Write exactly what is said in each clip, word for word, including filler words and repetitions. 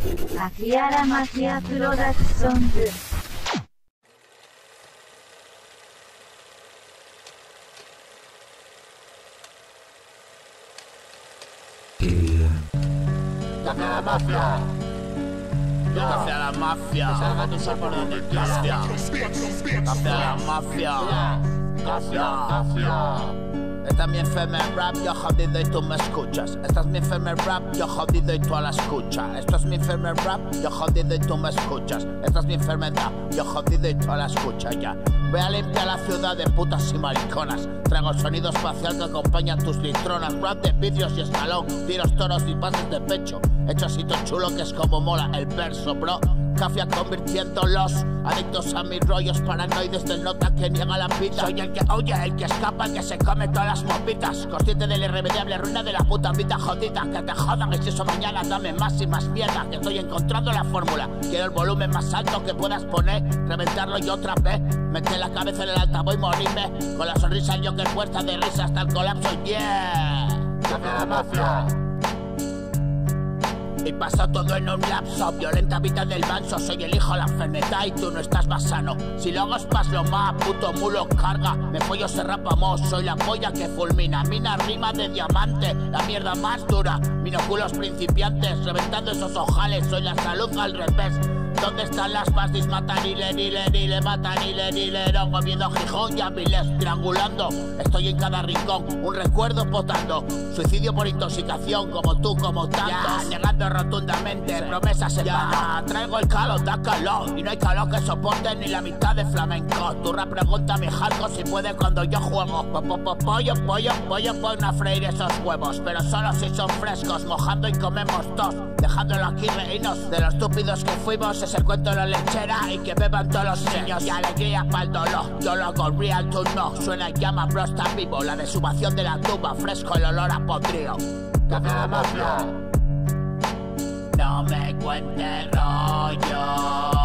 秋原マキアプロダクションズ。 Café a la mafia. Café a la mafia. Café a la mafia. Mafia. Esta es mi enferma rap, yo jodido y tú me escuchas. Esta es mi enferma rap, yo jodido y tú a la escucha. Esto es mi enferma rap, yo jodido y tú me escuchas. Esta es mi enfermedad, yo jodido y tú a la escucha ya. Voy a limpiar la ciudad de putas y mariconas. Traigo el sonido espacial que acompaña tus litronas. Rap de vídeos y escalón, tiros, toros y pases de pecho. Hecho así todo chulo que es como mola el verso, bro. Cafia convirtiéndolos adictos a mis rollos paranoides del nota que niega la pita. Soy el que oye, el que escapa, el que se come todas las mopitas. Consciente de la irremediable ruina de la puta vida jodida. Que te jodan y si eso mañana dame más y más mierda. Que estoy encontrando la fórmula. Quiero el volumen más alto que puedas poner. Reventarlo y otra vez meter la cabeza en el altavoz y morirme. Con la sonrisa yo que fuerza de risa hasta el colapso, yeah. Café a la mafia. Y pasa todo en un lapso, violenta vida del manso. Soy el hijo de la enfermedad y tú no estás más sano. Si lo hagas pas lo más, puto mulo carga. Me follo ese rapamos, soy la polla que fulmina. Mina rima de diamante, la mierda más dura. Minoculos principiantes, reventando esos ojales. Soy la salud al revés. ¿Dónde están las pastis? Matan y le, y le, y le, matan y le, y le, no, comiendo Gijón y Avilés, triangulando. Estoy en cada rincón, un recuerdo potando. Suicidio por intoxicación, como tú, como tantos. Negando rotundamente, promesas en vano. Traigo el calor, da calor, y no hay calor que soporte ni la mitad de flamenco. Tu rap pregunta a mi jarco si puede cuando yo juego. Po, po, po, pollo, pollo, pollo, pon a freír esos huevos. Pero solo si son frescos, mojando y comemos tos. Dejándolo aquí reínos de los estúpidos que fuimos. Es el cuento de la lechera y que beban todos los niños. Y alegría para el dolor, yo lo hago real, tú no. Suena llama, bro, está vivo. La desubación de la tuba, fresco el olor a podrido. Café a la mafia. No me cuentes rollo.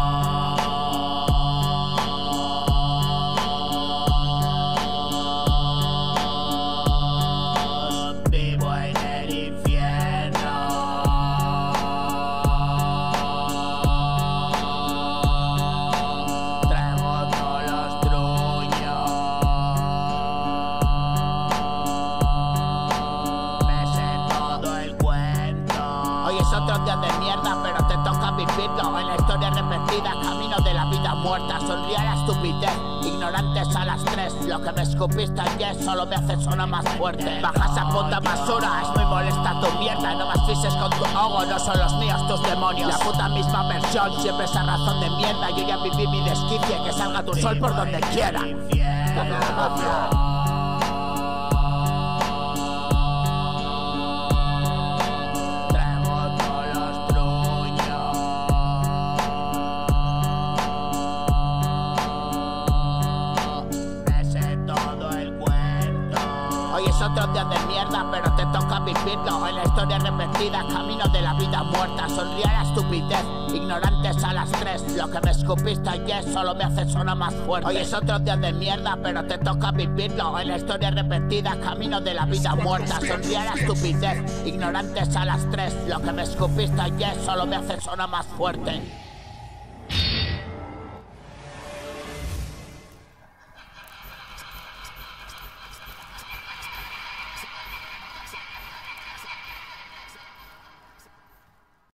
Otros días de mierda, pero te toca vivirlo. En la historia repetida, camino de la vida muerta. Sonríe a la estupidez, ignorantes a las tres. Lo que me escupiste ayer solo me hace sonar más fuerte. Baja esa puta basura, es muy molesta tu mierda. No me asfixies con tu ojo, no son los míos tus demonios. La puta misma versión, siempre esa razón de mierda. Yo ya viví mi desquicie, que salga tu sol por donde quiera. Hoy es otro día de mierda, pero te toca vivirlo. En la historia repetida, camino de la vida muerta. Sonríe a la estupidez, ignorantes a las tres. Lo que me escupiste ayer solo me hace sonar más fuerte. Hoy es otro día de mierda, pero te toca vivirlo. En la historia repetida, camino de la vida muerta. Sonríe a la estupidez, ignorantes a las tres. Lo que me escupiste ayer solo me hace sonar más fuerte.